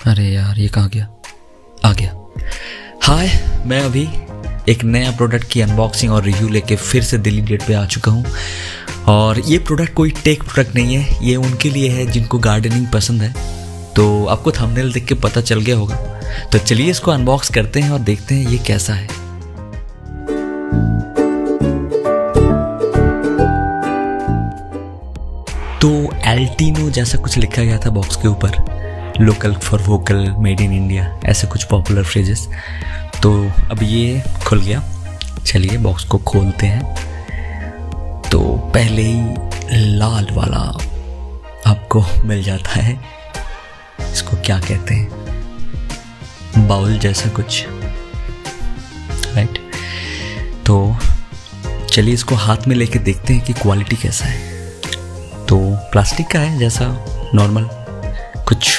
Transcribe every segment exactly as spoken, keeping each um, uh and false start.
अरे यार ये कहाँ गया? आ गया। हाय, मैं अभी एक नया प्रोडक्ट की अनबॉक्सिंग और रिव्यू लेके फिर से दिल्ली डेट पे आ चुका हूँ। और ये प्रोडक्ट कोई टेक प्रोडक्ट नहीं है, ये उनके लिए है जिनको गार्डनिंग पसंद है। तो आपको थंबनेल देख के पता चल गया होगा। तो चलिए इसको अनबॉक्स करते हैं और देखते हैं ये कैसा है। तो एल्टीनो जैसा कुछ लिखा गया था बॉक्स के ऊपर, local for vocal, made in India, ऐसे कुछ पॉपुलर फ्रेजेस। तो अब ये खुल गया, चलिए बॉक्स को खोलते हैं। तो पहले ही लाल वाला आपको मिल जाता है, इसको क्या कहते हैं, बाउल जैसा कुछ, राइट। तो चलिए इसको हाथ में लेके देखते हैं कि क्वालिटी कैसा है। तो प्लास्टिक का है जैसा नॉर्मल, कुछ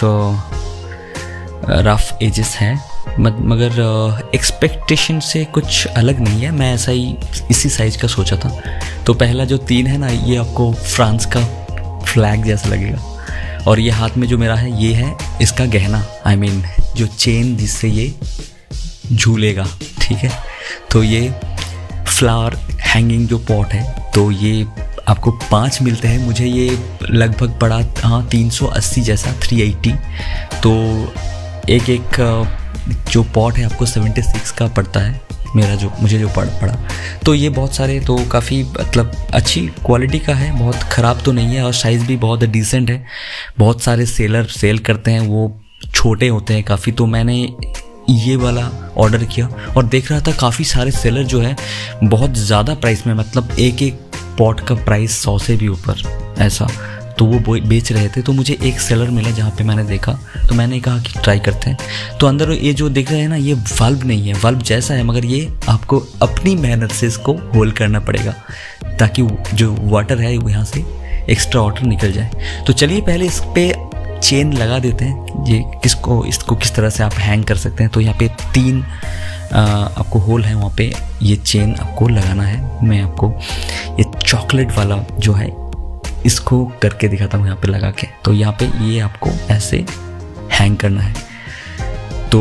रफ एजेस हैं, मगर एक्सपेक्टेशन से कुछ अलग नहीं है। मैं ऐसा ही इसी साइज का सोचा था। तो पहला जो तीन है ना, ये आपको फ्रांस का फ्लैग जैसा लगेगा। और ये हाथ में जो मेरा है, ये है इसका गहना, आई I मीन mean, जो चेन जिससे ये झूलेगा, ठीक है। तो ये फ्लावर हैंगिंग जो पॉट है, तो ये आपको पाँच मिलते हैं। मुझे ये लगभग पड़ा हाँ तीन सौ अस्सी जैसा, तीन सौ अस्सी। तो एक एक जो पॉट है आपको छिहत्तर का पड़ता है, मेरा जो मुझे जो पड़ पड़ा। तो ये बहुत सारे, तो काफ़ी मतलब अच्छी क्वालिटी का है, बहुत ख़राब तो नहीं है। और साइज़ भी बहुत डिसेंट है। बहुत सारे सेलर सेल करते हैं, वो छोटे होते हैं काफ़ी। तो मैंने ये वाला ऑर्डर किया और देख रहा था काफ़ी सारे सेलर जो है बहुत ज़्यादा प्राइस में, मतलब एक एक पॉट का प्राइस सौ से भी ऊपर ऐसा, तो वो बेच रहे थे। तो मुझे एक सेलर मिला जहाँ पे मैंने देखा, तो मैंने कहा कि ट्राई करते हैं। तो अंदर ये जो देख रहे हैं ना, ये वल्ब नहीं है, वल्ब जैसा है, मगर ये आपको अपनी मेहनत से इसको होल्ड करना पड़ेगा ताकि जो वाटर है वो यहाँ से एक्स्ट्रा वाटर निकल जाए। तो चलिए पहले इस पर चेन लगा देते हैं। ये किसको इसको किस तरह से आप हैंग कर सकते हैं। तो यहाँ पे तीन आ, आपको होल है, वहाँ पे ये चेन आपको लगाना है। मैं आपको ये चॉकलेट वाला जो है इसको करके दिखाता हूँ यहाँ पे लगा के। तो यहाँ पे ये आपको ऐसे हैंग करना है। तो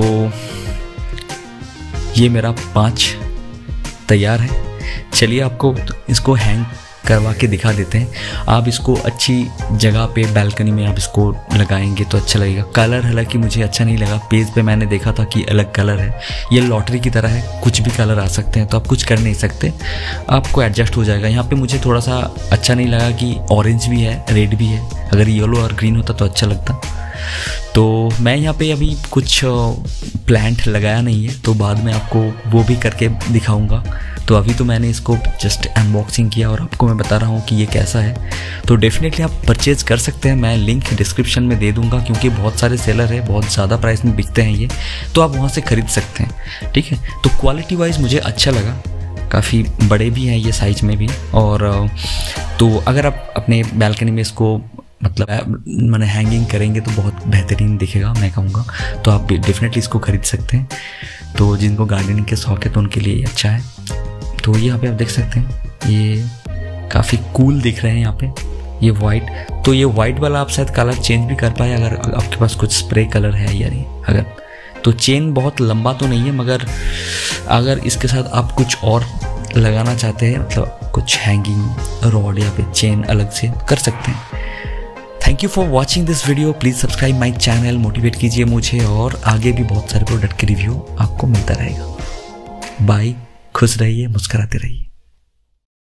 ये मेरा पांच तैयार है। चलिए आपको इसको हैंग करवा के दिखा देते हैं। आप इसको अच्छी जगह पे बैल्कनी में आप इसको लगाएंगे तो अच्छा लगेगा। कलर हालांकि मुझे अच्छा नहीं लगा, पेज पे मैंने देखा था कि अलग कलर है। ये लॉटरी की तरह है, कुछ भी कलर आ सकते हैं, तो आप कुछ कर नहीं सकते, आपको एडजस्ट हो जाएगा। यहाँ पे मुझे थोड़ा सा अच्छा नहीं लगा कि ऑरेंज भी है, रेड भी है। अगर येलो और ग्रीन होता तो अच्छा लगता। तो मैं यहाँ पे अभी कुछ प्लांट लगाया नहीं है, तो बाद में आपको वो भी करके दिखाऊंगा। तो अभी तो मैंने इसको जस्ट अनबॉक्सिंग किया और आपको मैं बता रहा हूँ कि ये कैसा है। तो डेफिनेटली आप परचेज कर सकते हैं, मैं लिंक डिस्क्रिप्शन में दे दूँगा, क्योंकि बहुत सारे सेलर है, बहुत ज़्यादा प्राइस में बिकते हैं ये, तो आप वहाँ से ख़रीद सकते हैं, ठीक है। तो क्वालिटी वाइज मुझे अच्छा लगा, काफ़ी बड़े भी हैं ये साइज में भी। और तो अगर आप अपने बैल्कनी में इसको मतलब मैंने हैंगिंग करेंगे तो बहुत बेहतरीन दिखेगा, मैं कहूँगा। तो आप डेफिनेटली इसको खरीद सकते हैं। तो जिनको गार्डनिंग के शौक है तो उनके लिए अच्छा है। तो यहाँ पे आप देख सकते हैं, ये काफ़ी कूल दिख रहे हैं यहाँ पे, ये वाइट। तो ये वाइट वाला आप शायद कलर चेंज भी कर पाए अगर आपके पास कुछ स्प्रे कलर है या नहीं। अगर तो चेन बहुत लंबा तो नहीं है, मगर अगर इसके साथ आप कुछ और लगाना चाहते हैं, मतलब कुछ हैंगिंग रॉड या फिर चेन अलग से कर सकते हैं। Thank you for watching this video. Please subscribe my channel, motivate कीजिए मुझे, और आगे भी बहुत सारे प्रोडक्ट के रिव्यू आपको मिलता रहेगा। बाय, खुश रहिए, मुस्कुराते रहिए।